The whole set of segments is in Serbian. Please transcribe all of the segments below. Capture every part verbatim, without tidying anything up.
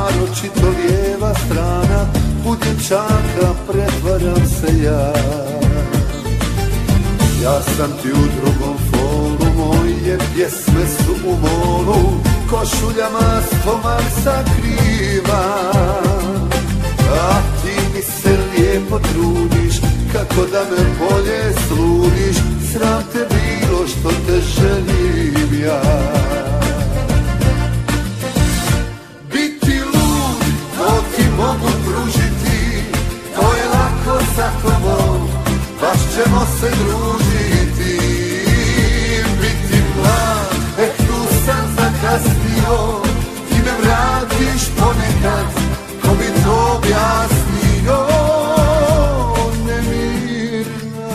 naročito lijeva strana, u dječaka pretvaram se ja. Ja sam ti u drugom folu, moje pjesme su u molu, košuljama stomak sakriva. A ti mi se lijepo trudiš, kako da me bolje sludiš, sram te bilo što te želim ja. Biti lud, to ti mogu pružiti, to je lako za tobom, baš ćemo se družiti. Biti mlad, e tu sam zakasnio, ti me vratiš ponekad, ko bi to objasnio, nemirna.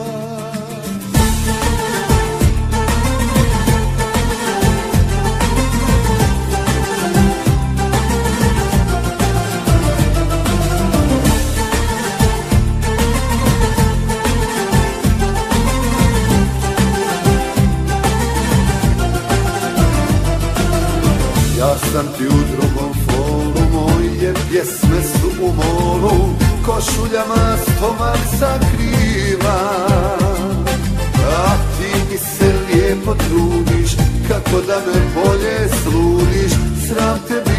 Ja sam ti u drugom folu, moje pjesme su u molu, košuljama stomak sakriva. A ti mi se lijepo trudiš, kako da me bolje sludiš, sram te